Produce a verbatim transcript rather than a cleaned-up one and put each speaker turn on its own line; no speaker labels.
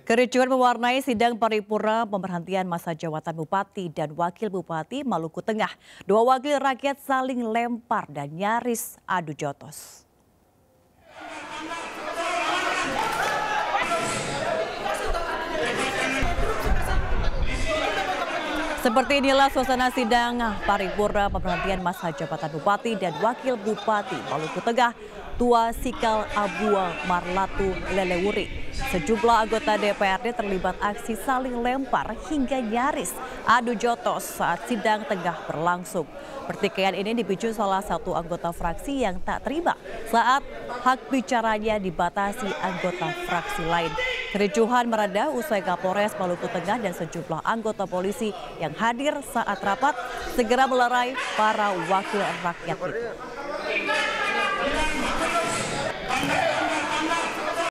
Kericuhan mewarnai sidang paripurna pemberhentian masa jabatan Bupati dan Wakil Bupati Maluku Tengah. Dua wakil rakyat saling lempar dan nyaris adu jotos. Seperti inilah suasana sidang paripurna pemberhentian masa jabatan Bupati dan Wakil Bupati Maluku Tengah, Tua Sikal Abu Marlatu Lelewuri. Sejumlah anggota D P R D terlibat aksi saling lempar hingga nyaris adu jotos saat sidang tengah berlangsung. Pertikaian ini dipicu salah satu anggota fraksi yang tak terima saat hak bicaranya dibatasi anggota fraksi lain. Kericuhan mereda usai Kapolres Maluku Tengah dan sejumlah anggota polisi yang hadir saat rapat segera melerai para wakil rakyat itu.